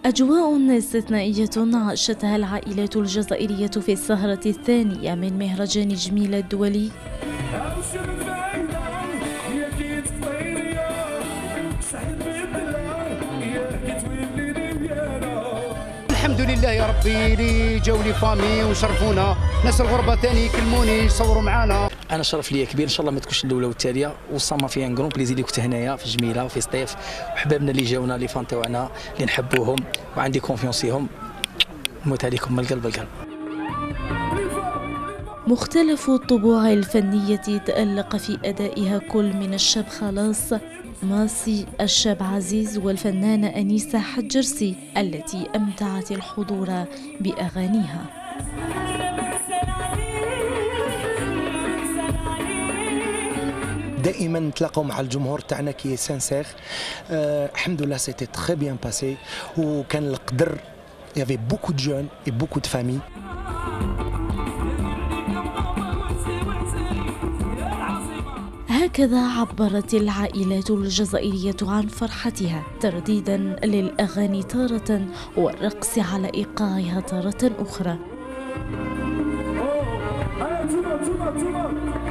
أجواء استثنائية عاشتها العائلات الجزائرية في السهرة الثانية من مهرجان جميلة الدولي، الحمد لله يا ربي اللي جاوا لي فامي وشرفونا، ناس الغربه ثاني يكلموني يصوروا معانا. انا شرف ليا كبير، ان شاء الله ما تكونش الاولى والثانيه، وصما فيها كرون بليزي اللي كنت هنايا في جميله وفي سطيف، وحبابنا اللي جاونا لي فان تاعنا اللي نحبوهم وعندي كونفيونس فيهم. نموت عليكم من القلب القلب. مختلف الطبوع الفنية تألق في أدائها كل من الشاب خلاص ماسي الشاب عزيز والفنانة أنيسة حجرسي التي أمتعت الحضور بأغانيها. دائما نتلاقاو مع الجمهور تاعنا كي سانسير. الحمد لله سيتي تري بيان باسي، وكان القدر يافي بوكو دو جون اي بوكو دو فامي. هكذا عبرت العائلات الجزائرية عن فرحتها ترديدا للأغاني تارة والرقص على إيقاعها تارة أخرى.